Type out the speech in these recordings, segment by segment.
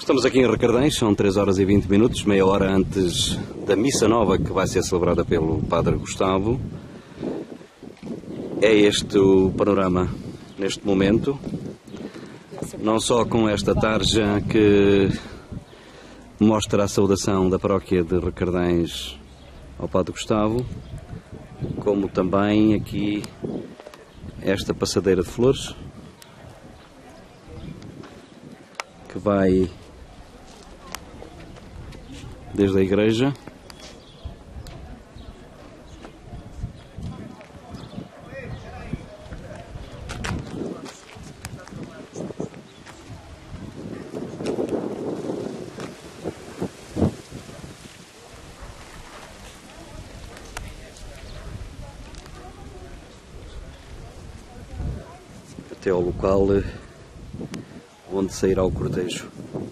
Estamos aqui em Recardães, são 3 horas e 20 minutos, meia hora antes da missa nova que vai ser celebrada pelo Padre Gustavo. É este o panorama neste momento, não só com esta tarja que mostra a saudação da paróquia de Recardães ao Padre Gustavo, como também aqui esta passadeira de flores que vai desde a igreja até ao local onde sairá o cortejo.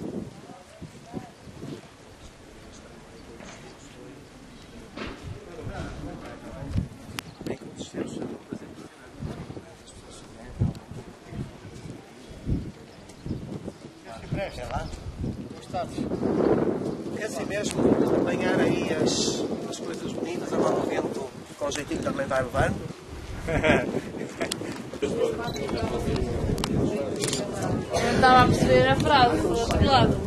É assim mesmo, apanhar aí as coisas bonitas, agora o vento com jeitinho também vai levando. Eu não estava a perceber a frase do outro lado.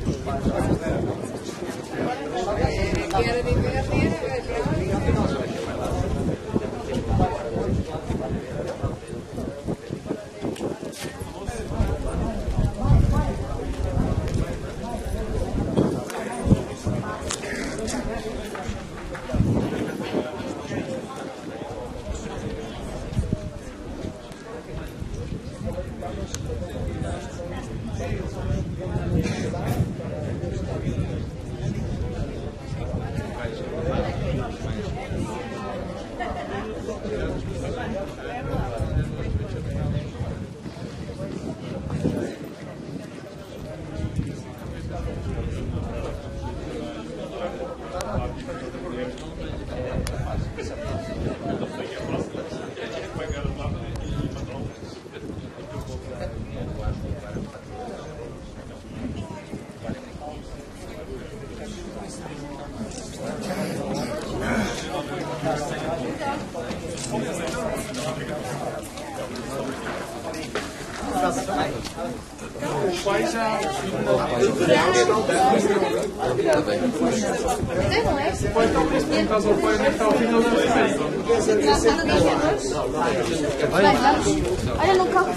O pai já. O pai está preso por causa do pai, onde está o final da festa. Olha no carro